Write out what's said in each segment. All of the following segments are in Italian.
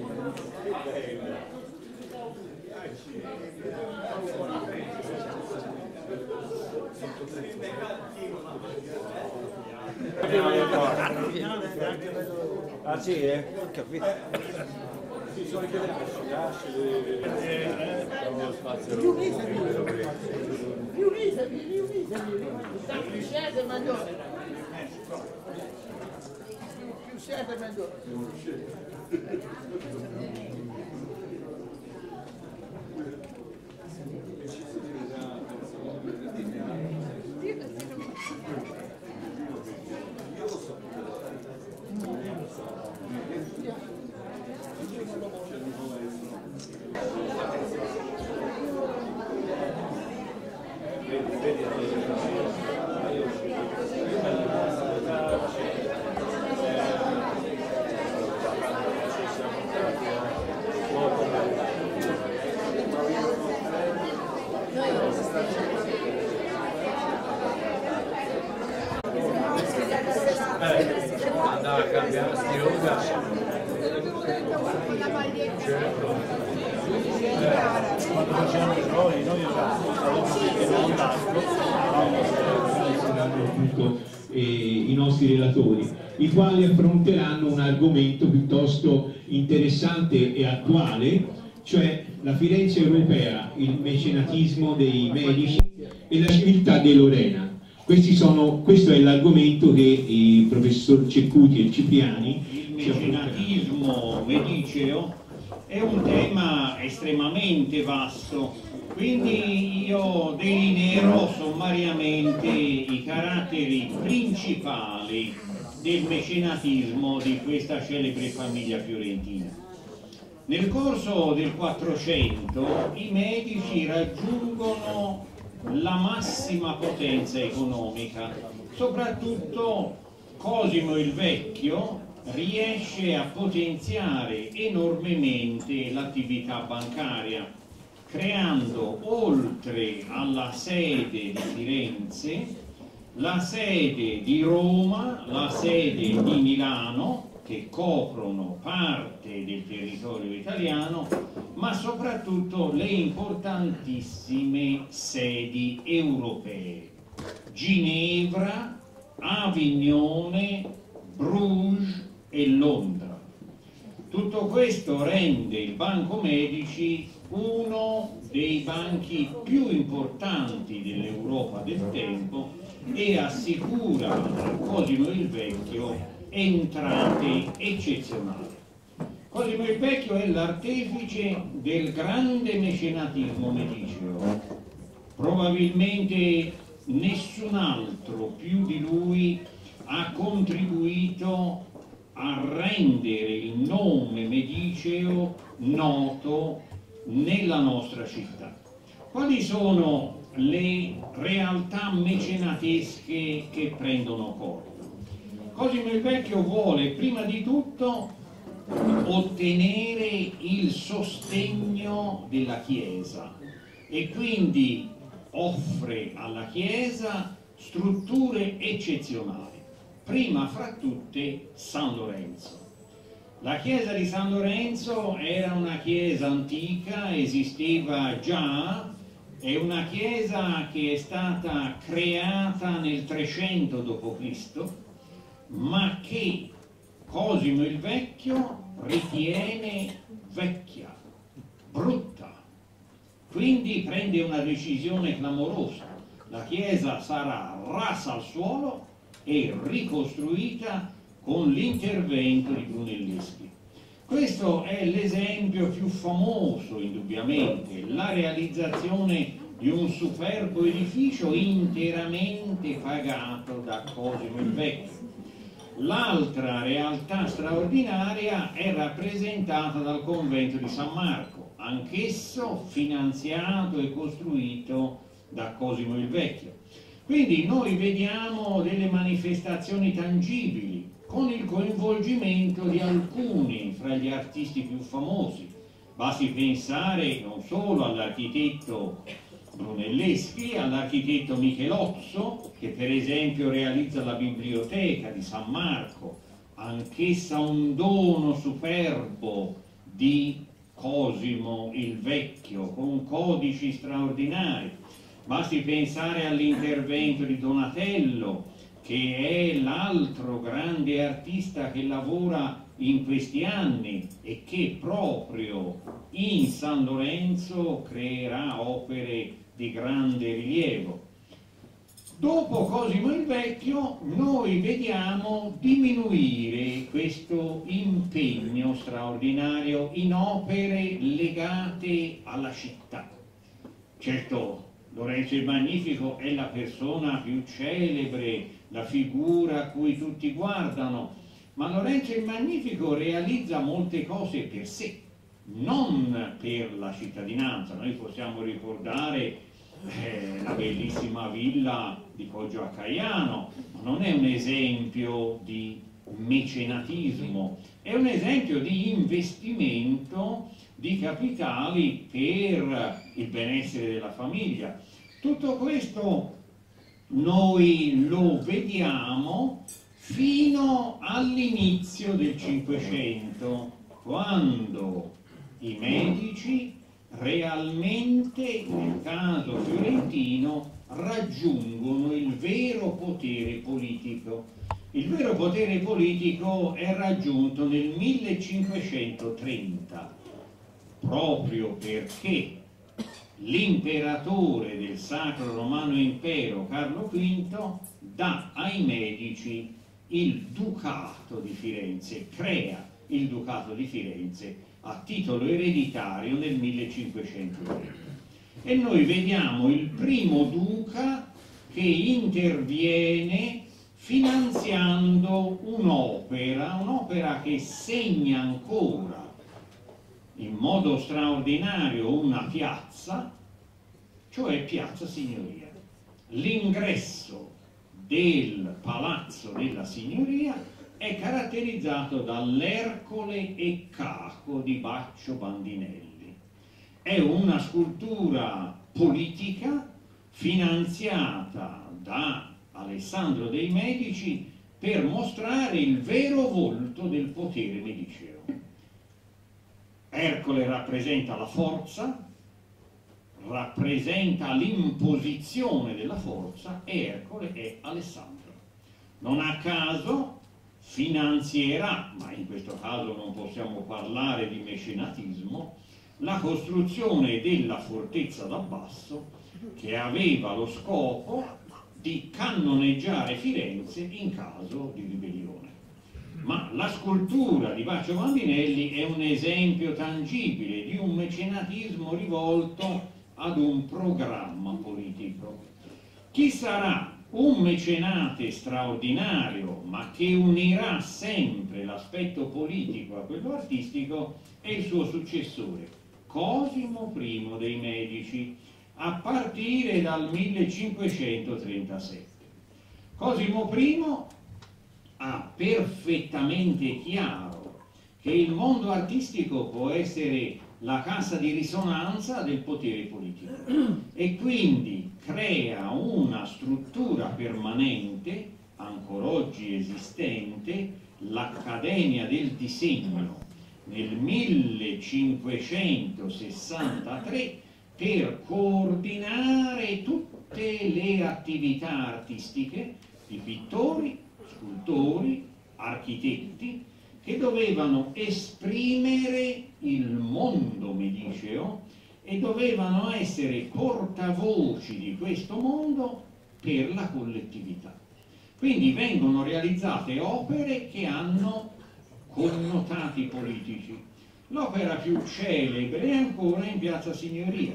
Ah sì, capito? Sì, sono anche delle siete maggiore. Più siete maggiore. Andava a cambiare stiloga. Quando facciamo i ruoli, noi appunto i nostri relatori, i quali affronteranno un argomento piuttosto interessante e attuale, cioè la Firenze europea, il mecenatismo dei medici e la civiltà di Lorena. Questo è l'argomento che il professor Ceccuti e Cipriani. Il mecenatismo mediceo è un tema estremamente vasto, quindi io delineerò sommariamente i caratteri principali del mecenatismo di questa celebre famiglia fiorentina. Nel corso del 400 i Medici raggiungono la massima potenza economica, soprattutto Cosimo il Vecchio riesce a potenziare enormemente l'attività bancaria, creando oltre alla sede di Firenze la sede di Roma, la sede di Milano, che coprono parte del territorio italiano, ma soprattutto le importantissime sedi europee: Ginevra, Avignone, Bruges e Londra. Tutto questo rende il Banco Medici uno dei banchi più importanti dell'Europa del tempo e assicura a Cosimo il Vecchio entrate eccezionali. Cosimo il Vecchio è l'artefice del grande mecenatismo mediceo. Probabilmente nessun altro più di lui ha contribuito a rendere il nome mediceo noto nella nostra città. Quali sono le realtà mecenatesche che prendono corpo? Cosimo il Vecchio vuole prima di tutto ottenere il sostegno della Chiesa e quindi offre alla Chiesa strutture eccezionali, prima fra tutte San Lorenzo. La chiesa di San Lorenzo era una chiesa antica, esisteva già, è una chiesa che è stata creata nel 300 d.C., ma che Cosimo il Vecchio ritiene vecchia, brutta. Quindi prende una decisione clamorosa: la chiesa sarà rasa al suolo e ricostruita con l'intervento di Brunelleschi. Questo è l'esempio più famoso, indubbiamente, la realizzazione di un superbo edificio interamente pagato da Cosimo il Vecchio. L'altra realtà straordinaria è rappresentata dal convento di San Marco, anch'esso finanziato e costruito da Cosimo il Vecchio. Quindi noi vediamo delle manifestazioni tangibili con il coinvolgimento di alcuni fra gli artisti più famosi. Basti pensare non solo all'architetto Brunelleschi, all'architetto Michelozzo, che per esempio realizza la biblioteca di San Marco, anch'essa un dono superbo di Cosimo il Vecchio, con codici straordinari. Basti pensare all'intervento di Donatello, che è l'altro grande artista che lavora in questi anni e che proprio in San Lorenzo creerà opere di grande rilievo. Dopo Cosimo il Vecchio noi vediamo diminuire questo impegno straordinario in opere legate alla città. Certo, Lorenzo il Magnifico è la persona più celebre, la figura a cui tutti guardano, ma Lorenzo il Magnifico realizza molte cose per sé, non per la cittadinanza. Noi possiamo ricordare la bellissima villa di Poggio a Caiano, ma non è un esempio di mecenatismo, è un esempio di investimento di capitali per il benessere della famiglia. Tutto questo noi lo vediamo fino all'inizio del Cinquecento, quando i Medici realmente, nel caso fiorentino, raggiungono il vero potere politico. Il vero potere politico è raggiunto nel 1530, proprio perché l'imperatore del Sacro Romano Impero, Carlo V, dà ai Medici il Ducato di Firenze, crea il Ducato di Firenze a titolo ereditario nel 1530. E noi vediamo il primo duca che interviene finanziando un'opera che segna ancora in modo straordinario una piazza, cioè Piazza Signoria. L'ingresso del Palazzo della Signoria è caratterizzato dall'Ercole e Caco di Baccio Bandinelli. È una scultura politica finanziata da Alessandro dei Medici per mostrare il vero volto del potere mediceo. Ercole rappresenta la forza, rappresenta l'imposizione della forza, e Ercole è Alessandro. Non a caso finanzierà, ma in questo caso non possiamo parlare di mecenatismo, la costruzione della fortezza d'Abbasso, che aveva lo scopo di cannoneggiare Firenze in caso di ribellione. Ma la scultura di Baccio Bandinelli è un esempio tangibile di un mecenatismo rivolto ad un programma politico. Chi sarà un mecenate straordinario, ma che unirà sempre l'aspetto politico a quello artistico, è il suo successore, Cosimo I dei Medici, a partire dal 1537. Cosimo I ha perfettamente chiaro che il mondo artistico può essere la cassa di risonanza del potere politico e quindi crea una struttura permanente, ancora oggi esistente, l'Accademia del Disegno, nel 1563, per coordinare tutte le attività artistiche di pittori, scultori, architetti, che dovevano esprimere il mondo mediceo e dovevano essere portavoci di questo mondo per la collettività. Quindi vengono realizzate opere che hanno connotati politici. L'opera più celebre è ancora in Piazza Signoria.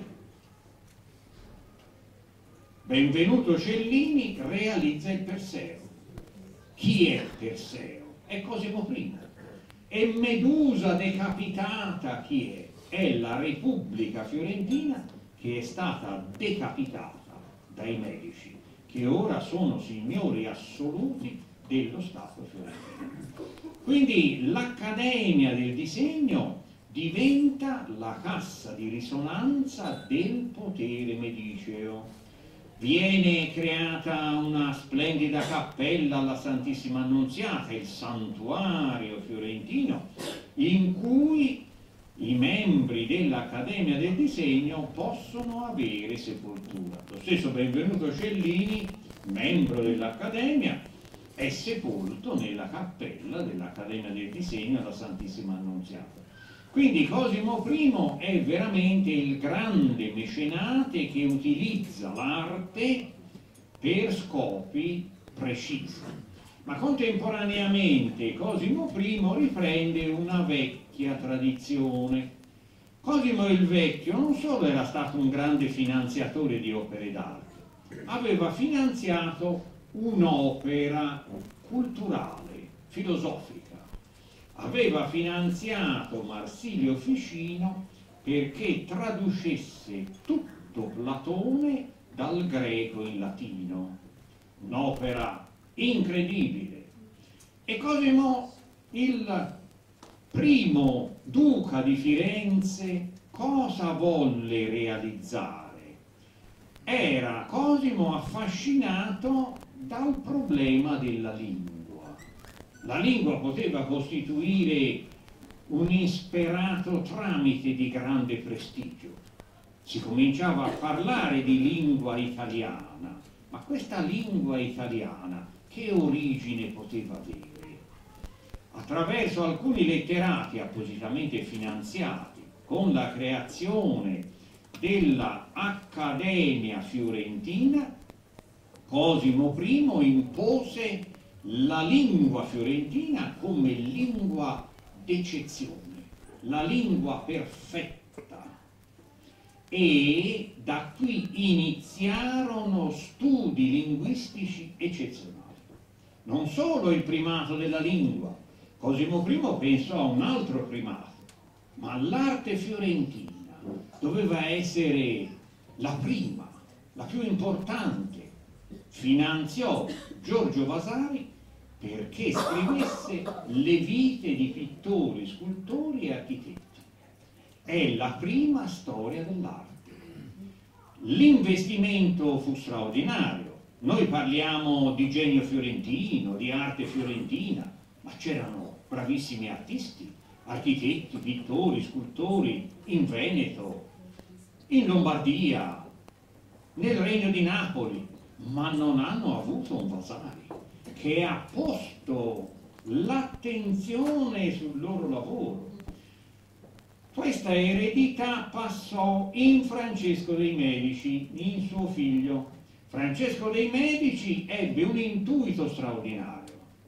Benvenuto Cellini realizza il Perseo. Chi è Perseo? È Cosimo I. E Medusa decapitata chi è? È la Repubblica Fiorentina, che è stata decapitata dai Medici, che ora sono signori assoluti dello Stato fiorentino. Quindi l'Accademia del Disegno diventa la cassa di risonanza del potere mediceo. Viene creata una splendida cappella alla Santissima Annunziata, il santuario fiorentino, in cui i membri dell'Accademia del Disegno possono avere sepoltura. Lo stesso Benvenuto Cellini, membro dell'Accademia, è sepolto nella cappella dell'Accademia del Disegno alla Santissima Annunziata. Quindi Cosimo I è veramente il grande mecenate che utilizza l'arte per scopi precisi. Ma contemporaneamente Cosimo I riprende una vecchia tradizione. Cosimo il Vecchio non solo era stato un grande finanziatore di opere d'arte, aveva finanziato un'opera culturale, filosofica. Aveva finanziato Marsilio Ficino perché traducesse tutto Platone dal greco in latino. Un'opera incredibile. E Cosimo, il primo duca di Firenze, cosa volle realizzare? Era Cosimo affascinato dal problema della lingua. La lingua poteva costituire un insperato tramite di grande prestigio. Si cominciava a parlare di lingua italiana, ma questa lingua italiana che origine poteva avere? Attraverso alcuni letterati appositamente finanziati, con la creazione della Accademia Fiorentina, Cosimo I impose la lingua fiorentina come lingua d'eccezione, la lingua perfetta. E da qui iniziarono studi linguistici eccezionali. Non solo il primato della lingua, Cosimo I pensò a un altro primato, ma l'arte fiorentina doveva essere la prima, la più importante. Finanziò Giorgio Vasari perché scrivesse le vite di pittori, scultori e architetti. È la prima storia dell'arte. L'investimento fu straordinario. Noi parliamo di genio fiorentino, di arte fiorentina, ma c'erano bravissimi artisti, architetti, pittori, scultori in Veneto, in Lombardia, nel Regno di Napoli, ma non hanno avuto un Vasari che ha posto l'attenzione sul loro lavoro. Questa eredità passò in Francesco dei Medici, in suo figlio. Francesco dei Medici ebbe un intuito straordinario.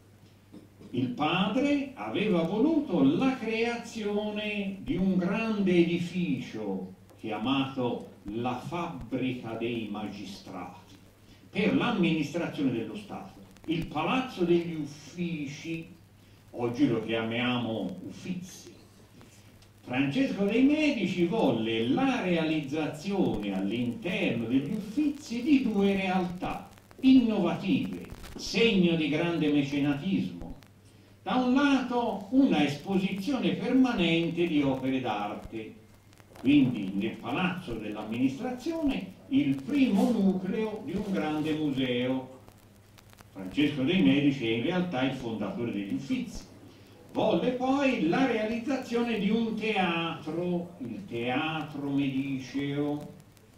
Il padre aveva voluto la creazione di un grande edificio chiamato la Fabbrica dei Magistrati per l'amministrazione dello Stato. Il Palazzo degli Uffici, oggi lo chiamiamo Uffizi. Francesco dei Medici volle la realizzazione all'interno degli Uffizi di due realtà innovative, segno di grande mecenatismo. Da un lato una esposizione permanente di opere d'arte, quindi nel Palazzo dell'Amministrazione il primo nucleo di un grande museo. Francesco dei Medici è in realtà il fondatore degli Uffizi. Volle poi la realizzazione di un teatro, il Teatro Mediceo.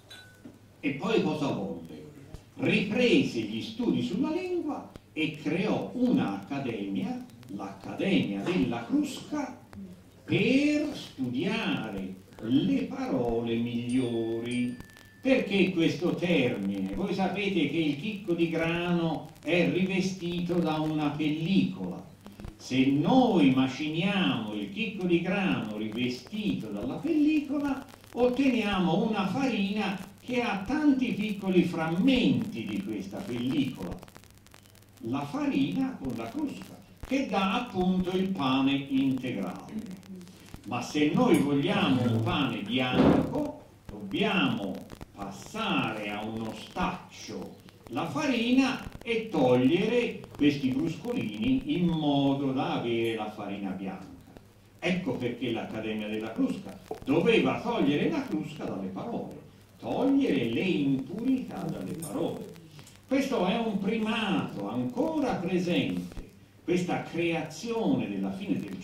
E poi cosa volle? Riprese gli studi sulla lingua e creò un'accademia, l'Accademia della Crusca, per studiare le parole migliori. Perché questo termine? Voi sapete che il chicco di grano è rivestito da una pellicola. Se noi maciniamo il chicco di grano rivestito dalla pellicola, otteniamo una farina che ha tanti piccoli frammenti di questa pellicola. La farina con la crusca, che dà appunto il pane integrale. Ma se noi vogliamo un pane bianco, dobbiamo passare a uno staccio la farina e togliere questi bruscolini in modo da avere la farina bianca. Ecco perché l'Accademia della Crusca doveva togliere la crusca dalle parole, togliere le impurità dalle parole. Questo è un primato ancora presente, questa creazione della fine del Cinquecento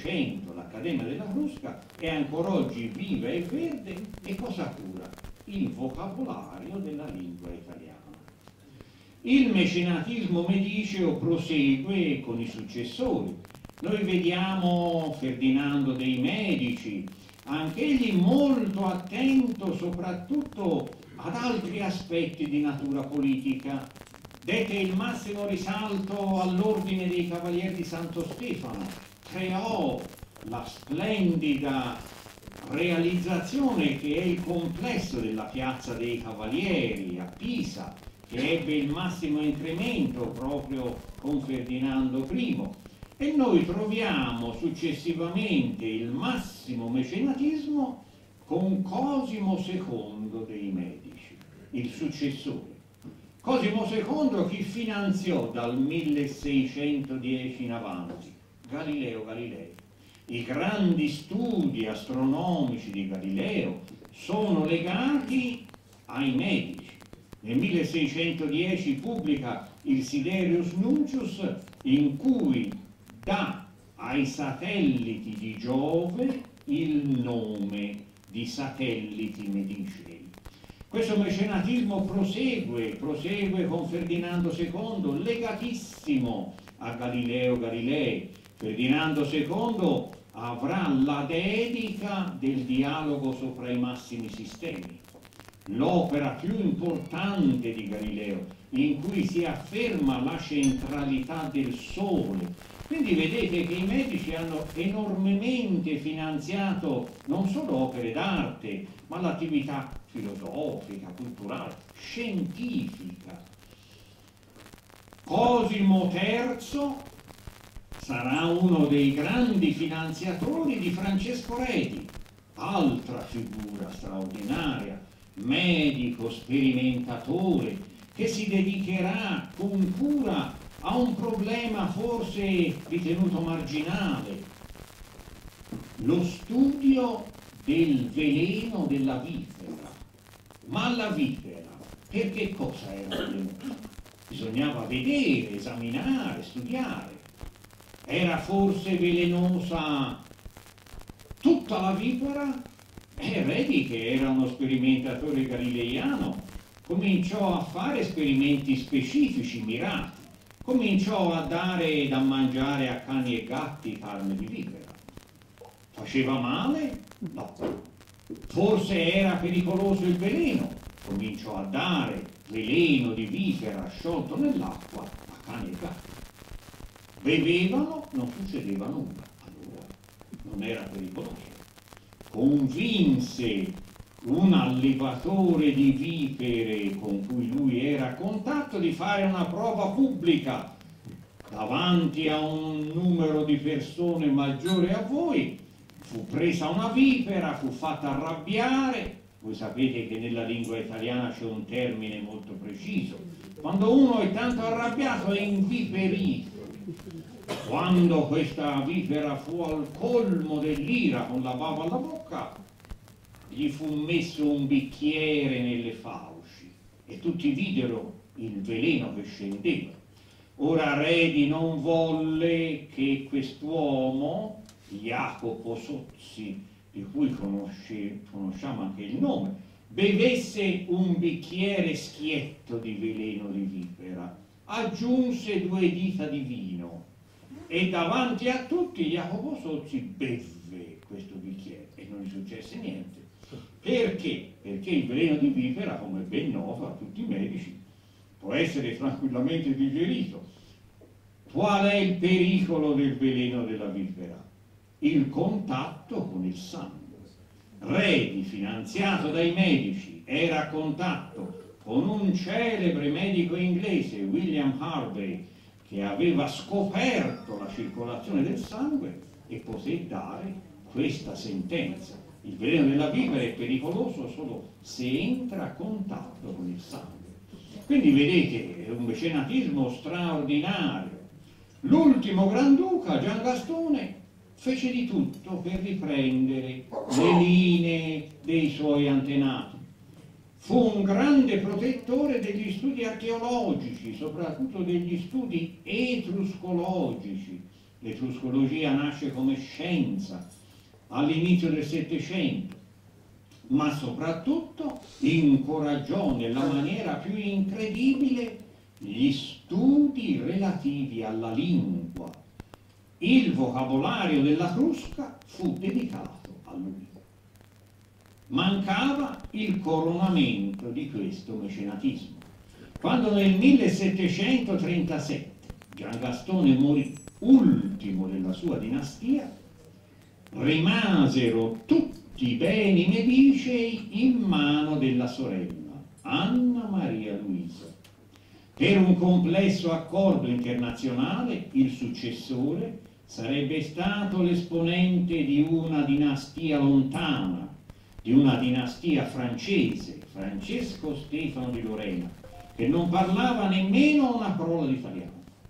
Novecento l'Accademia della Crusca è ancora oggi viva e verde, e cosa cura? Il vocabolario della lingua italiana. Il mecenatismo mediceo prosegue con i successori. Noi vediamo Ferdinando dei Medici, anch'egli molto attento soprattutto ad altri aspetti di natura politica. Dette il massimo risalto all'ordine dei Cavalieri di Santo Stefano, creò la splendida realizzazione che è il complesso della Piazza dei Cavalieri a Pisa, che ebbe il massimo incremento proprio con Ferdinando I, e noi troviamo successivamente il massimo mecenatismo con Cosimo II dei Medici, il successore. Cosimo II chi finanziò dal 1610 in avanti? Galileo Galilei. I grandi studi astronomici di Galileo sono legati ai Medici. Nel 1610 pubblica il Siderius Nuncius, in cui dà ai satelliti di Giove il nome di satelliti medicei. Questo mecenatismo prosegue con Ferdinando II, legatissimo a Galileo Galilei. Ferdinando II avrà la dedica del dialogo sopra i massimi sistemi, l'opera più importante di Galileo, in cui si afferma la centralità del Sole. Quindi vedete che i Medici hanno enormemente finanziato non solo opere d'arte, ma l'attività filosofica, culturale, scientifica. Cosimo III sarà uno dei grandi finanziatori di Francesco Redi, altra figura straordinaria, medico, sperimentatore, che si dedicherà con cura a un problema forse ritenuto marginale, lo studio del veleno della vipera. Ma la vipera, per che cosa era velenosa? Bisognava vedere, esaminare, studiare. Era forse velenosa tutta la vipera? Redi, che era uno sperimentatore galileiano, cominciò a fare esperimenti specifici, mirati. Cominciò a dare da mangiare a cani e gatti carne di vipera. Faceva male? No. Forse era pericoloso il veleno? Cominciò a dare veleno di vipera sciolto nell'acqua a cani e gatti. Bevevano? Non succedeva nulla. Allora non era pericoloso. Convinse un allevatore di vipere con cui lui era a contatto di fare una prova pubblica davanti a un numero di persone maggiore a voi. Fu presa una vipera, fu fatta arrabbiare. Voi sapete che nella lingua italiana c'è un termine molto preciso: quando uno è tanto arrabbiato è inviperito. Quando questa vipera fu al colmo dell'ira, con la bava alla bocca, gli fu messo un bicchiere nelle fauci e tutti videro il veleno che scendeva. Ora Redi non volle che quest'uomo, Jacopo Sozzi, di cui conosciamo anche il nome, bevesse un bicchiere schietto di veleno di vipera. Aggiunse 2 dita di vino e davanti a tutti Jacopo Sozzi bevve questo bicchiere e non gli successe niente. Perché? Perché il veleno di vipera, come è ben noto a tutti i medici, può essere tranquillamente digerito. Qual è il pericolo del veleno della vipera? Il contatto con il sangue. Redi, finanziato dai medici, era a contatto con un celebre medico inglese, William Harvey, che aveva scoperto la circolazione del sangue e poté dare questa sentenza: il veleno della vipera è pericoloso solo se entra a contatto con il sangue. Quindi vedete, è un mecenatismo straordinario. L'ultimo Granduca, Gian Gastone, fece di tutto per riprendere le linee dei suoi antenati. Fu un grande protettore degli studi archeologici, soprattutto degli studi etruscologici. l'etruscologia nasce come scienza all'inizio del Settecento, ma soprattutto incoraggiò nella maniera più incredibile gli studi relativi alla lingua. Il vocabolario della Crusca fu dedicato a lui. Mancava il coronamento di questo mecenatismo. Quando nel 1737 Giangastone morì, ultimo della sua dinastia, rimasero tutti i beni medicei in mano della sorella, Anna Maria Luisa. Per un complesso accordo internazionale, il successore sarebbe stato l'esponente di una dinastia lontana, di una dinastia francese, Francesco Stefano di Lorena, che non parlava nemmeno una parola di italiano.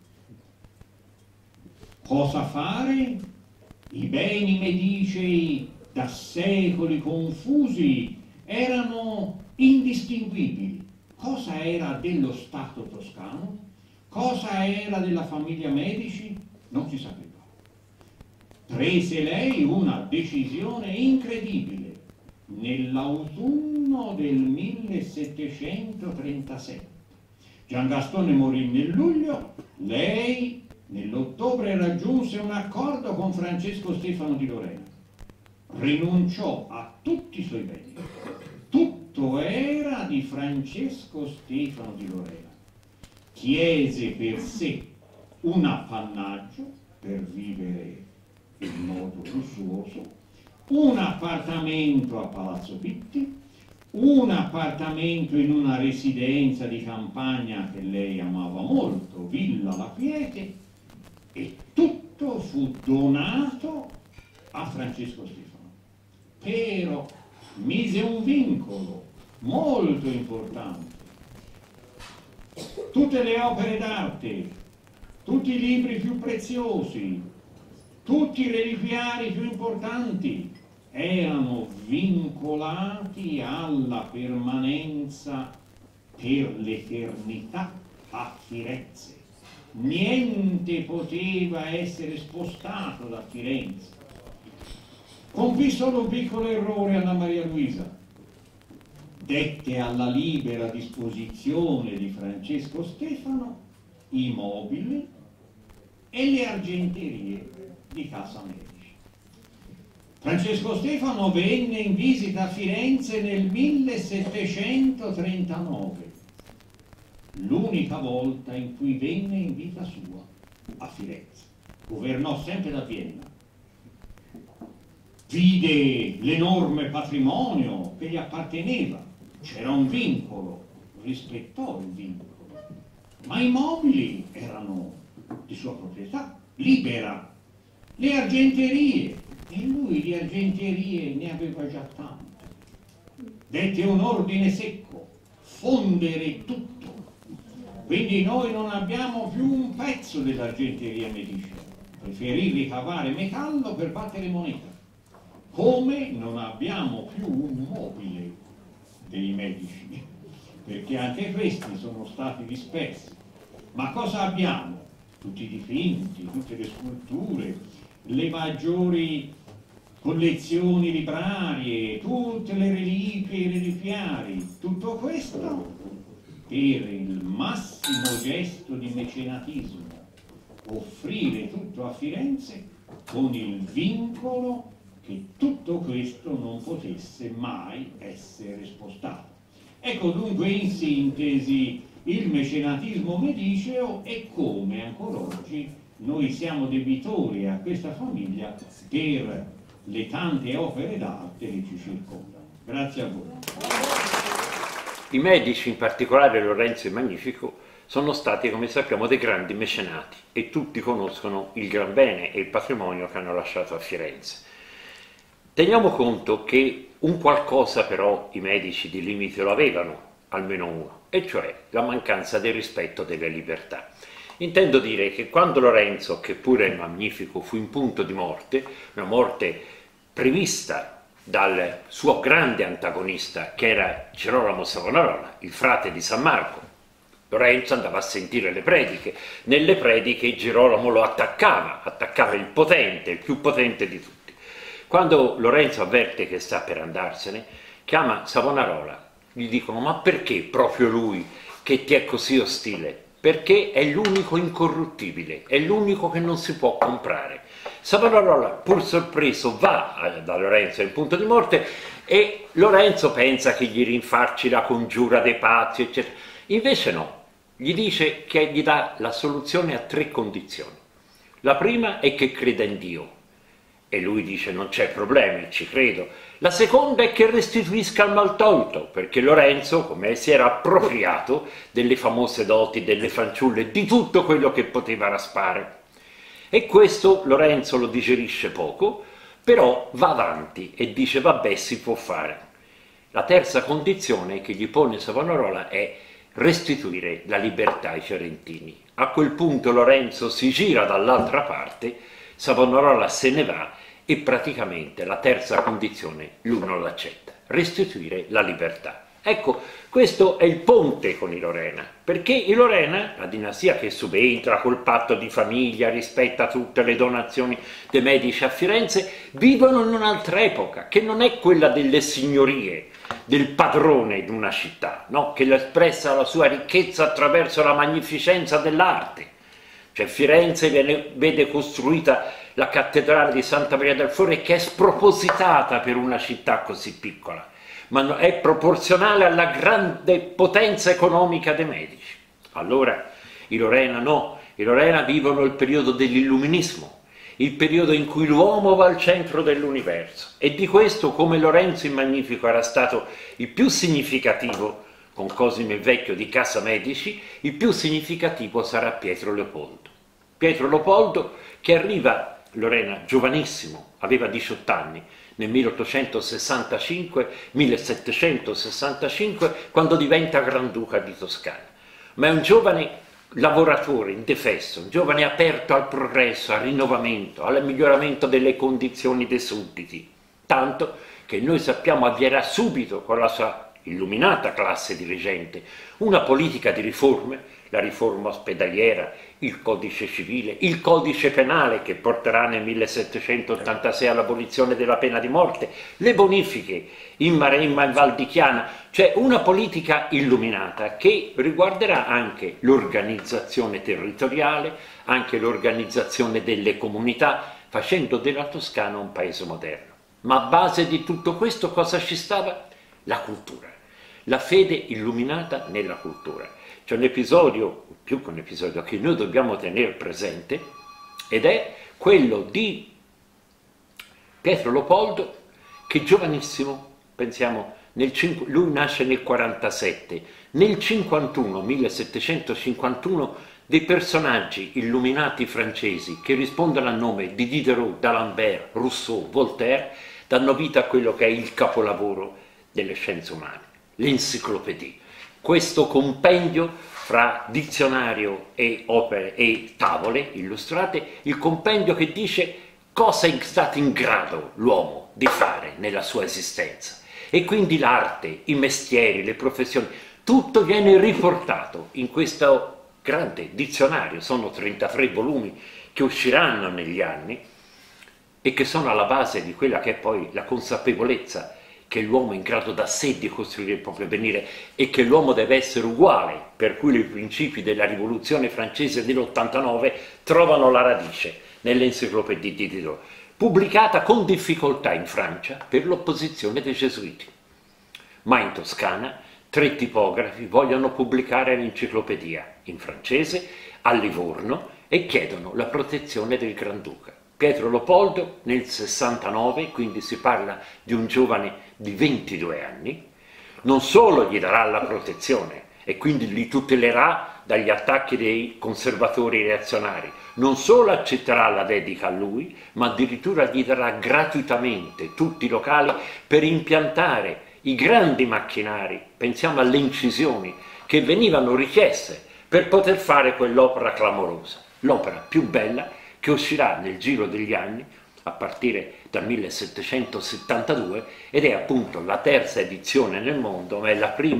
Cosa fare? I beni medicei, da secoli confusi, erano indistinguibili. Cosa era dello Stato toscano? Cosa era della famiglia Medici? Non si sapeva. Prese lei una decisione incredibile. Nell'autunno del 1737. Giangastone morì nel luglio, lei nell'ottobre raggiunse un accordo con Francesco Stefano di Lorena. Rinunciò a tutti i suoi beni. Tutto era di Francesco Stefano di Lorena. Chiese per sé un appannaggio per vivere in modo lussuoso, un appartamento a Palazzo Pitti, un appartamento in una residenza di campagna che lei amava molto, Villa La Piete, e tutto fu donato a Francesco Stefano. Però mise un vincolo molto importante. Tutte le opere d'arte, tutti i libri più preziosi, tutti i reliquiari più importanti erano vincolati alla permanenza per l'eternità a Firenze. Niente poteva essere spostato da Firenze. Compì solo un piccolo errore Anna Maria Luisa. Dette alla libera disposizione di Francesco Stefano i mobili e le argenterie di Casa Medici. Francesco Stefano venne in visita a Firenze nel 1739, l'unica volta in cui venne in vita sua a Firenze. Governò sempre da Vienna. Vide l'enorme patrimonio che gli apparteneva, c'era un vincolo, rispettò il vincolo, ma i mobili erano di sua proprietà, libera. Le argenterie, e lui di argenterie ne aveva già tante. Dette un ordine secco, fondere tutto. Quindi noi non abbiamo più un pezzo dell'argenteria Medici, preferì ricavare metallo per battere moneta. Come non abbiamo più un mobile dei Medici, perché anche questi sono stati dispersi. Ma cosa abbiamo? Tutti i dipinti, tutte le sculture, le maggiori collezioni librarie, tutte le reliquie e i reliquiari, tutto questo per il massimo gesto di mecenatismo, offrire tutto a Firenze con il vincolo che tutto questo non potesse mai essere spostato. Ecco dunque in sintesi il mecenatismo mediceo e come ancora oggi noi siamo debitori a questa famiglia per le tante opere d'arte che ci circondano. Grazie a voi. I Medici, in particolare Lorenzo il Magnifico, sono stati, come sappiamo, dei grandi mecenati e tutti conoscono il gran bene e il patrimonio che hanno lasciato a Firenze. Teniamo conto che un qualcosa però i Medici di limite lo avevano, almeno uno, e cioè la mancanza del rispetto delle libertà. Intendo dire che quando Lorenzo, che pure è magnifico, fu in punto di morte, una morte prevista dal suo grande antagonista che era Girolamo Savonarola, il frate di San Marco, Lorenzo andava a sentire le prediche, nelle prediche Girolamo lo attaccava il potente, il più potente di tutti. Quando Lorenzo avverte che sta per andarsene, chiama Savonarola, gli dicono: ma perché proprio lui che ti è così ostile? Perché è l'unico incorruttibile, è l'unico che non si può comprare. Savonarola, pur sorpreso, va da Lorenzo in punto di morte e Lorenzo pensa che gli rinfarci la congiura dei pazzi, eccetera. Invece no, gli dice che gli dà la soluzione a 3 condizioni. La prima è che creda in Dio. E lui dice: non c'è problema, ci credo. La seconda è che restituisca il maltolto, perché Lorenzo, come si era appropriato delle famose doti delle fanciulle, di tutto quello che poteva raspare. E questo Lorenzo lo digerisce poco, però va avanti e dice: vabbè, si può fare. La terza condizione che gli pone Savonarola è restituire la libertà ai fiorentini. A quel punto Lorenzo si gira dall'altra parte, Savonarola se ne va e praticamente la terza condizione lui non l'accetta: restituire la libertà. Ecco, questo è il ponte con i Lorena, perché i Lorena, la dinastia che subentra col patto di famiglia, rispetta tutte le donazioni dei Medici a Firenze, vivono in un'altra epoca, che non è quella delle signorie, del padrone di una città, no? Che espressa la sua ricchezza attraverso la magnificenza dell'arte. Cioè Firenze vede costruita la cattedrale di Santa Maria del Fiore, che è spropositata per una città così piccola, ma è proporzionale alla grande potenza economica dei Medici. Allora i Lorena no, i Lorena vivono il periodo dell'illuminismo, il periodo in cui l'uomo va al centro dell'universo, e di questo, come Lorenzo il Magnifico era stato il più significativo con Cosimo il Vecchio di Casa Medici, il più significativo sarà Pietro Leopoldo. Pietro Leopoldo che arriva, Lorena giovanissimo, aveva 18 anni, nel 1765, quando diventa Granduca di Toscana. Ma è un giovane lavoratore, indefesso, un giovane aperto al progresso, al rinnovamento, al miglioramento delle condizioni dei sudditi, tanto che noi sappiamo avvierà subito con la sua illuminata classe dirigente una politica di riforme, la riforma ospedaliera, il codice civile, il codice penale che porterà nel 1786 all'abolizione della pena di morte, le bonifiche in Maremma e Val di Chiana, cioè una politica illuminata che riguarderà anche l'organizzazione territoriale, anche l'organizzazione delle comunità, facendo della Toscana un paese moderno. Ma a base di tutto questo cosa ci stava? La cultura, la fede illuminata nella cultura. C'è un episodio, più che un episodio, che noi dobbiamo tenere presente, ed è quello di Pietro Leopoldo, che giovanissimo, pensiamo, lui nasce nel 47, nel 1751, dei personaggi illuminati francesi che rispondono al nome di Diderot, d'Alembert, Rousseau, Voltaire, danno vita a quello che è il capolavoro delle scienze umane, l'enciclopedia. Questo compendio fra dizionario e opere e tavole illustrate, il compendio che dice cosa è stato in grado l'uomo di fare nella sua esistenza. E quindi l'arte, i mestieri, le professioni, tutto viene riportato in questo grande dizionario. Sono 33 volumi che usciranno negli anni e che sono alla base di quella che è poi la consapevolezza che l'uomo è in grado da sé di costruire il proprio avvenire e che l'uomo deve essere uguale, per cui i principi della rivoluzione francese dell'89 trovano la radice nell'enciclopedia di Diderot, pubblicata con difficoltà in Francia per l'opposizione dei gesuiti. Ma in Toscana 3 tipografi vogliono pubblicare l'enciclopedia in francese a Livorno e chiedono la protezione del Granduca. Pietro Leopoldo nel 69, quindi si parla di un giovane di 22 anni, non solo gli darà la protezione e quindi li tutelerà dagli attacchi dei conservatori reazionari, non solo accetterà la dedica a lui, ma addirittura gli darà gratuitamente tutti i locali per impiantare i grandi macchinari, pensiamo alle incisioni, che venivano richieste per poter fare quell'opera clamorosa, l'opera più bella che uscirà nel giro degli anni, a partire dal 1772, ed è appunto la terza edizione nel mondo, ma è la prima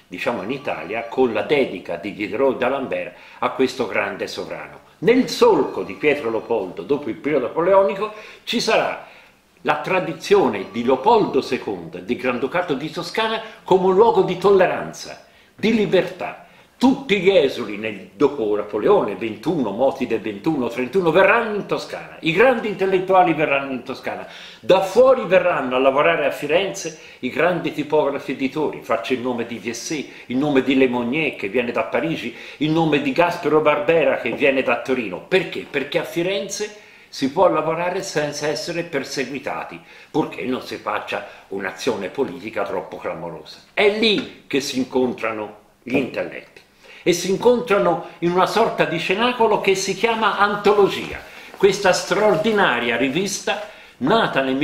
diciamo in Italia, con la dedica di Diderot d'Alembert a questo grande sovrano. Nel solco di Pietro Leopoldo, dopo il periodo napoleonico, ci sarà la tradizione di Leopoldo II, di Granducato di Toscana, come un luogo di tolleranza, di libertà. Tutti gli esuli dopo Napoleone, 21, moti del 21, 31, verranno in Toscana, i grandi intellettuali verranno in Toscana, da fuori verranno a lavorare a Firenze i grandi tipografi editori, faccio il nome di Viessé, il nome di Le Monnier che viene da Parigi, il nome di Gaspero Barbera che viene da Torino. Perché? Perché a Firenze si può lavorare senza essere perseguitati, purché non si faccia un'azione politica troppo clamorosa. È lì che si incontrano gli intelletti e si incontrano in una sorta di cenacolo che si chiama Antologia, questa straordinaria rivista nata nel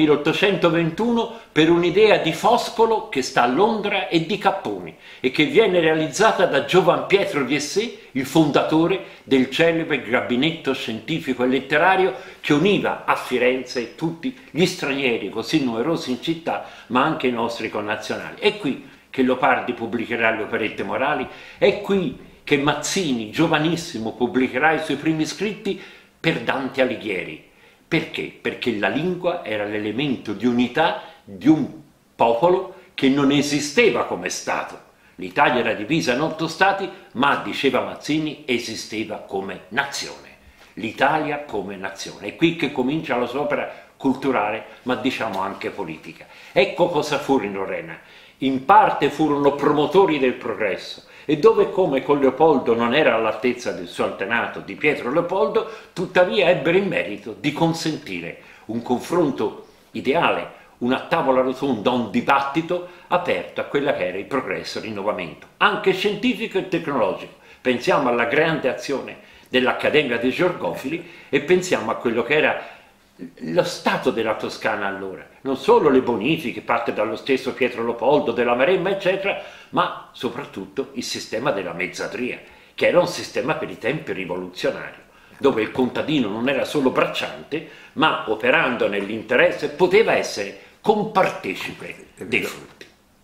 1821 per un'idea di Foscolo che sta a Londra e di Capponi e che viene realizzata da Giovan Pietro Viessé, il fondatore del celebre gabinetto scientifico e letterario che univa a Firenze tutti gli stranieri così numerosi in città, ma anche i nostri connazionali. È qui che Leopardi pubblicherà le operette morali, è qui che Mazzini, giovanissimo, pubblicherà i suoi primi scritti per Dante Alighieri. Perché? Perché la lingua era l'elemento di unità di un popolo che non esisteva come Stato. L'Italia era divisa in 8 stati, ma, diceva Mazzini, esisteva come nazione. L'Italia come nazione. È qui che comincia la sua opera culturale, ma diciamo anche politica. Ecco cosa furono Rena. In parte furono promotori del progresso, e dove come con Leopoldo non era all'altezza del suo antenato di Pietro Leopoldo, tuttavia ebbero il merito di consentire un confronto ideale, una tavola rotonda, un dibattito aperto a quella che era il progresso e il rinnovamento, anche scientifico e tecnologico. Pensiamo alla grande azione dell'Accademia dei Georgofili e pensiamo a quello che era lo stato della Toscana allora, non solo le bonifiche, parte dallo stesso Pietro Leopoldo, della Maremma, eccetera, ma soprattutto il sistema della mezzadria, che era un sistema per i tempi rivoluzionario, dove il contadino non era solo bracciante, ma operando nell'interesse poteva essere compartecipe dei frutti.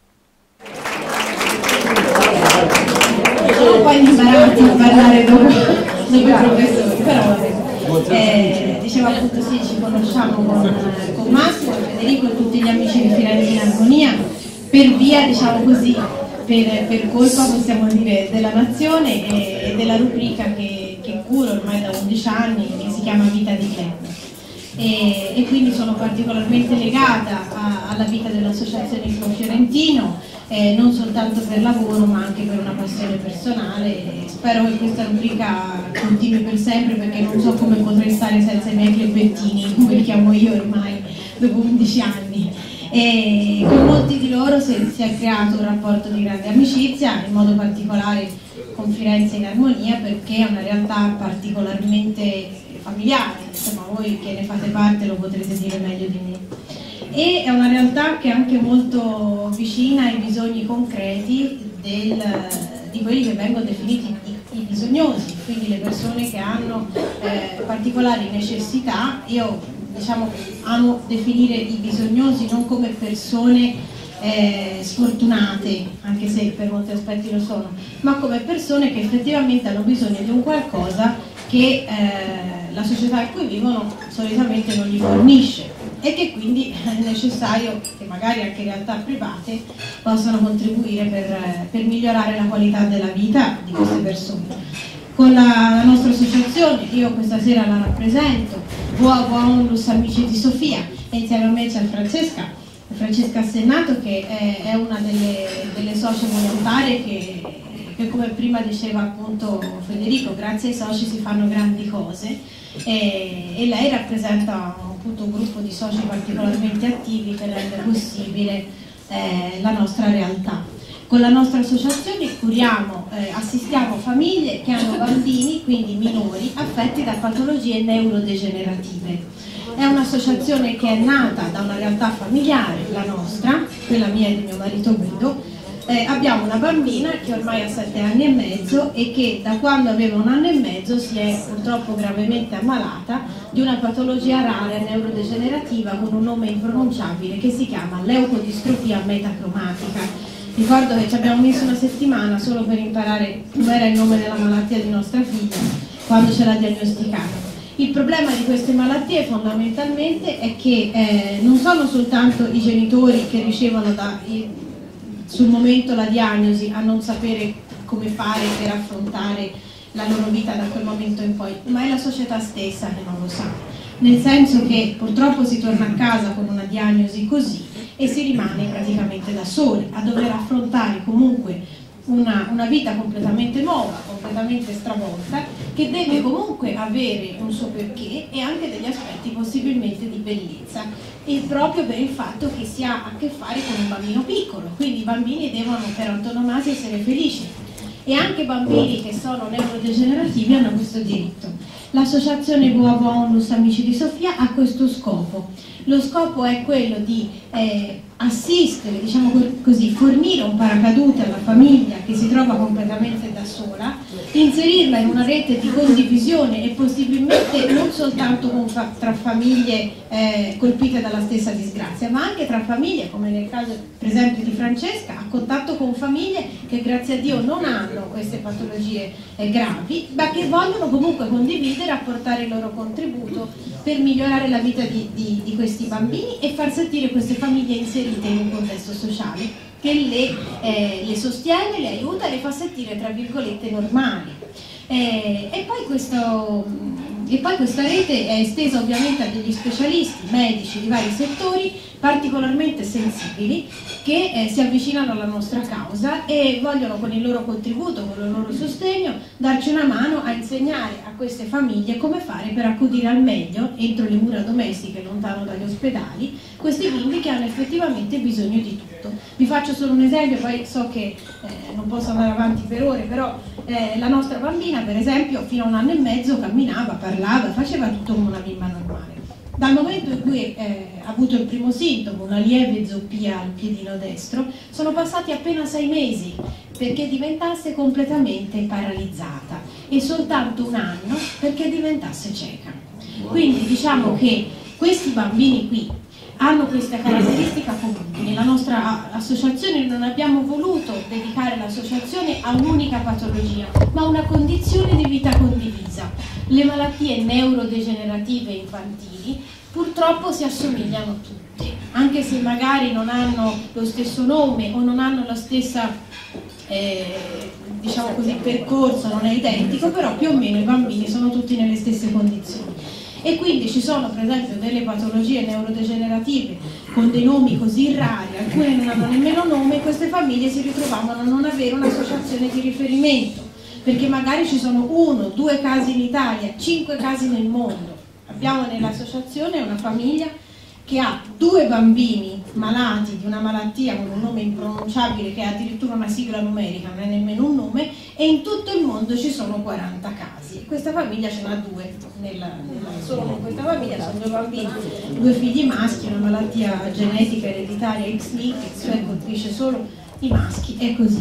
Sono un po' imbarazzo a parlare dopo il professore, però dicevo appunto sì, ci conosciamo con Massimo, Federico e tutti gli amici di Firenze in Armonia per via, diciamo così, per colpa possiamo dire della Nazione e della rubrica che curo ormai da 11 anni, che si chiama Vita di Club. E quindi sono particolarmente legata alla vita dell'Associazione Club Fiorentino, non soltanto per lavoro ma anche per una passione personale. Spero che questa rubrica continui per sempre, perché non so come potrei stare senza i miei clubettini, come li chiamo io ormai dopo 11 anni. E con molti di loro si è creato un rapporto di grande amicizia, in modo particolare con Firenze in Armonia, perché è una realtà particolarmente familiare, insomma voi che ne fate parte lo potrete dire meglio di me. E è una realtà che è anche molto vicina ai bisogni concreti di quelli che vengono definiti i bisognosi, quindi le persone che hanno particolari necessità. Io diciamo amo definire i bisognosi non come persone sfortunate, anche se per molti aspetti lo sono, ma come persone che effettivamente hanno bisogno di un qualcosa che la società in cui vivono solitamente non gli fornisce, e che quindi è necessario che magari anche realtà private possano contribuire per migliorare la qualità della vita di queste persone. Con la nostra associazione, io questa sera la rappresento, Voa Onlus Amici di Sofia, e insieme a me c'è Francesca Assennato, che è una delle socie volontarie che come prima diceva appunto Federico, grazie ai soci si fanno grandi cose, e lei rappresenta appunto un gruppo di soci particolarmente attivi che rende possibile la nostra realtà. Con la nostra associazione assistiamo famiglie che hanno bambini, quindi minori, affetti da patologie neurodegenerative. È un'associazione che è nata da una realtà familiare, la nostra, quella mia e di mio marito Guido. Abbiamo una bambina che ormai ha 7 anni e mezzo e che da quando aveva 1 anno e mezzo si è purtroppo gravemente ammalata di una patologia rara neurodegenerativa con un nome impronunciabile che si chiama leucodistrofia metacromatica. Ricordo che ci abbiamo messo una settimana solo per imparare com'era il nome della malattia di nostra figlia quando ce l'ha diagnosticata. Il problema di queste malattie fondamentalmente è che non sono soltanto i genitori che ricevono sul momento la diagnosi a non sapere come fare per affrontare la loro vita da quel momento in poi, ma è la società stessa che non lo sa, nel senso che purtroppo si torna a casa con una diagnosi così e si rimane praticamente da soli a dover affrontare comunque una vita completamente nuova, completamente stravolta, che deve comunque avere un suo perché e anche degli aspetti possibilmente di bellezza, e proprio per il fatto che si ha a che fare con un bambino piccolo, quindi i bambini devono per antonomasia essere felici, e anche bambini che sono neurodegenerativi hanno questo diritto. L'associazione Boavo Onlus Amici di Sofia ha questo scopo. Lo scopo è quello di assistere, diciamo così, fornire un paracadute alla famiglia che si trova completamente da sola, inserirla in una rete di condivisione e possibilmente non soltanto tra famiglie colpite dalla stessa disgrazia, ma anche tra famiglie, come nel caso per esempio di Francesca, a contatto con famiglie che grazie a Dio non hanno queste patologie gravi, ma che vogliono comunque condividere, apportare il loro contributo per migliorare la vita di questi bambini e far sentire queste famiglie inserite in un contesto sociale che le sostiene, le aiuta e le fa sentire tra virgolette normali. E poi questa rete è estesa ovviamente a degli specialisti medici di vari settori particolarmente sensibili che si avvicinano alla nostra causa e vogliono con il loro contributo, con il loro sostegno, darci una mano a insegnare a queste famiglie come fare per accudire al meglio, entro le mura domestiche, lontano dagli ospedali, questi bimbi che hanno effettivamente bisogno di tutto. Vi faccio solo un esempio, poi so che non posso andare avanti per ore, però la nostra bambina, per esempio, fino a 1 anno e mezzo camminava, parlava, faceva tutto come una bimba normale. Dal momento in cui ha avuto il primo sintomo, una lieve zoppia al piedino destro, sono passati appena 6 mesi perché diventasse completamente paralizzata e soltanto 1 anno perché diventasse cieca. Quindi diciamo che questi bambini qui hanno questa caratteristica comune. Nella nostra associazione non abbiamo voluto dedicare l'associazione a un'unica patologia, ma a una condizione di vita condivisa. Le malattie neurodegenerative infantili purtroppo si assomigliano tutte, anche se magari non hanno lo stesso nome o non hanno la stessa diciamo così, percorso, non è identico, però più o meno i bambini sono tutti nelle stesse condizioni. E quindi ci sono per esempio delle patologie neurodegenerative con dei nomi così rari, alcune non hanno nemmeno nome, e queste famiglie si ritrovavano a non avere un'associazione di riferimento, perché magari ci sono 1, 2 casi in Italia, 5 casi nel mondo. Abbiamo nell'associazione una famiglia che ha 2 bambini malati di una malattia con un nome impronunciabile che ha addirittura una sigla numerica, non è nemmeno un nome, e in tutto il mondo ci sono 40 casi. Questa famiglia ce n'ha 2, solo in questa famiglia sono 2 bambini, 2 figli maschi, una malattia genetica ereditaria X-linked, cioè colpisce solo i maschi, e così.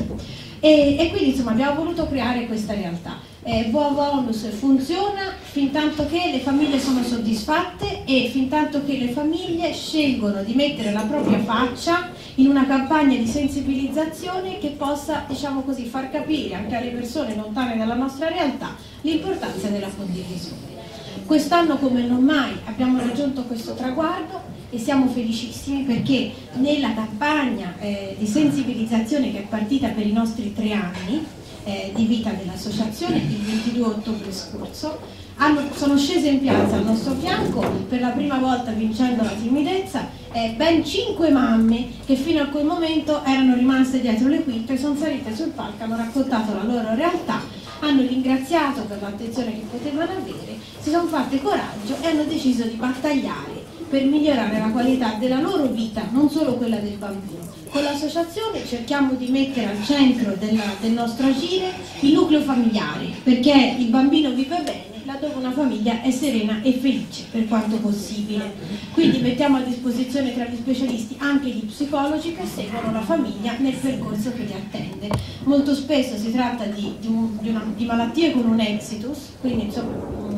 E quindi insomma abbiamo voluto creare questa realtà. Boavo Onlus funziona fin tanto che le famiglie sono soddisfatte e fin tanto che le famiglie scelgono di mettere la propria faccia in una campagna di sensibilizzazione che possa, diciamo così, far capire anche alle persone lontane dalla nostra realtà l'importanza della condivisione. Quest'anno come non mai abbiamo raggiunto questo traguardo e siamo felicissimi perché nella campagna di sensibilizzazione che è partita per i nostri 3 anni di vita dell'associazione, il 22 ottobre scorso, sono scese in piazza al nostro fianco, per la prima volta vincendo la timidezza, ben 5 mamme che fino a quel momento erano rimaste dietro le quinte, sono salite sul palco, hanno raccontato la loro realtà, hanno ringraziato per l'attenzione che potevano avere, si sono fatte coraggio e hanno deciso di battagliare per migliorare la qualità della loro vita, non solo quella del bambino. Con l'associazione cerchiamo di mettere al centro del nostro agire il nucleo familiare, perché il bambino vive bene laddove una famiglia è serena e felice per quanto possibile. Quindi mettiamo a disposizione tra gli specialisti anche gli psicologi che seguono la famiglia nel percorso che li attende. Molto spesso si tratta di malattie con un exitus, quindi insomma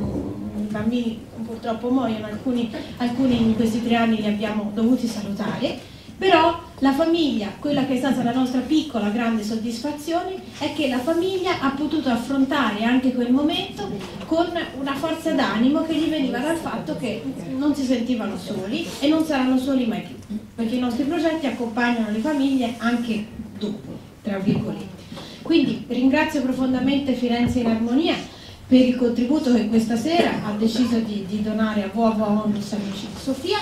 i bambini purtroppo muoiono, alcuni in questi 3 anni li abbiamo dovuti salutare, Però la famiglia, quella che è stata la nostra piccola grande soddisfazione, è che la famiglia ha potuto affrontare anche quel momento con una forza d'animo che gli veniva dal fatto che non si sentivano soli e non saranno soli mai più, perché i nostri progetti accompagnano le famiglie anche dopo, tra virgolette. Quindi ringrazio profondamente Firenze in Armonia per il contributo che questa sera ha deciso di donare a Vuova Onlus Amici di Sofia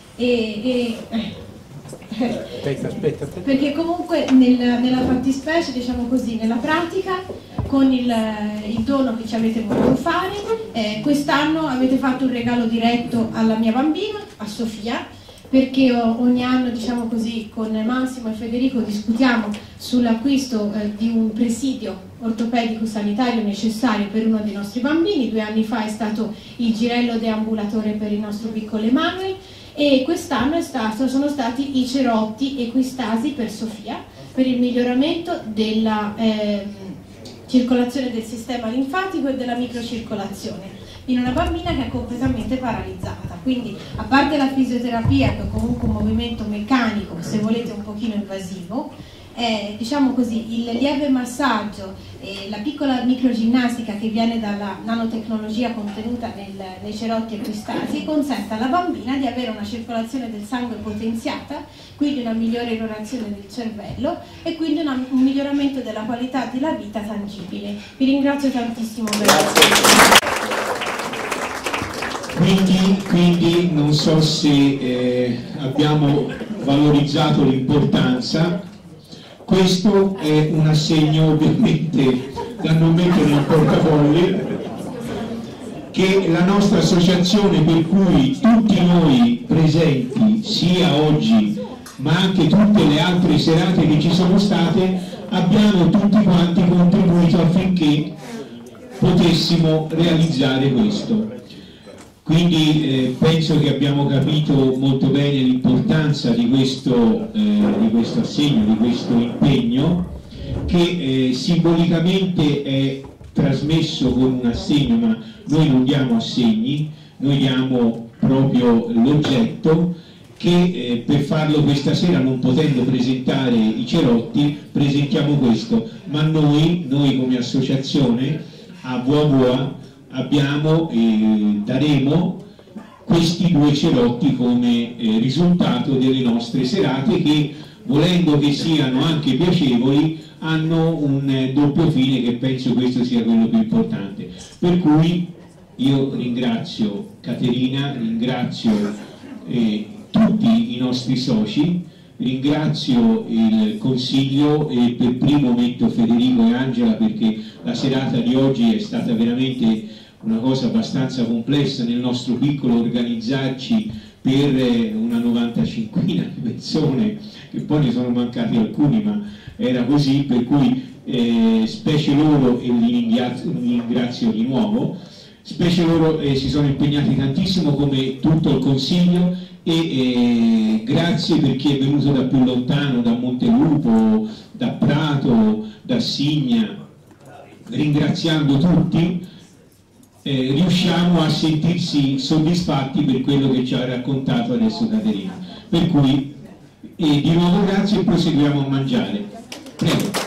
Aspetta. perché comunque nella fattispecie, diciamo così, nella pratica, con il dono che ci avete voluto fare, quest'anno avete fatto un regalo diretto alla mia bambina, a Sofia, perché ogni anno, diciamo così, con Massimo e Federico discutiamo sull'acquisto di un presidio ortopedico sanitario necessario per uno dei nostri bambini. 2 anni fa è stato il girello deambulatore per il nostro piccolo Emanuele, e quest'anno sono stati i cerotti equistasi per Sofia, per il miglioramento della circolazione del sistema linfatico e della microcircolazione in una bambina che è completamente paralizzata. Quindi, a parte la fisioterapia, che è comunque un movimento meccanico, se volete un pochino invasivo, diciamo così, il lieve massaggio e la piccola microginnastica che viene dalla nanotecnologia contenuta nei cerotti equistasi consente alla bambina di avere una circolazione del sangue potenziata, quindi una migliore irrorazione del cervello e quindi un miglioramento della qualità della vita tangibile. Vi ringrazio tantissimo per Quindi non so se abbiamo valorizzato l'importanza. Questo è un assegno ovviamente da non mettere in portafoglio, che la nostra associazione, per cui tutti noi presenti, sia oggi ma anche tutte le altre serate che ci sono state, abbiamo tutti quanti contribuito affinché potessimo realizzare questo. Quindi penso che abbiamo capito molto bene l'importanza di questo assegno, di questo impegno, che simbolicamente è trasmesso con un assegno, ma noi non diamo assegni, noi diamo proprio l'oggetto, che per farlo questa sera, non potendo presentare i cerotti, presentiamo questo, ma noi come associazione a Vuova abbiamo e daremo questi 2 cerotti come risultato delle nostre serate, che, volendo che siano anche piacevoli, hanno un doppio fine, che penso questo sia quello più importante. Per cui io ringrazio Caterina, ringrazio tutti i nostri soci, ringrazio il Consiglio e per primo metto Federico e Angela, perché la serata di oggi è stata veramente una cosa abbastanza complessa nel nostro piccolo organizzarci per una 95ina di persone, che poi ne sono mancati alcuni, ma era così, per cui specie loro, e li ringrazio di nuovo, specie loro si sono impegnati tantissimo, come tutto il Consiglio, e grazie per chi è venuto da più lontano, da Montelupo, da Prato, da Signa. Ringraziando tutti, riusciamo a sentirsi soddisfatti per quello che ci ha raccontato adesso Caterina. Per cui di nuovo grazie e proseguiamo a mangiare. Prego.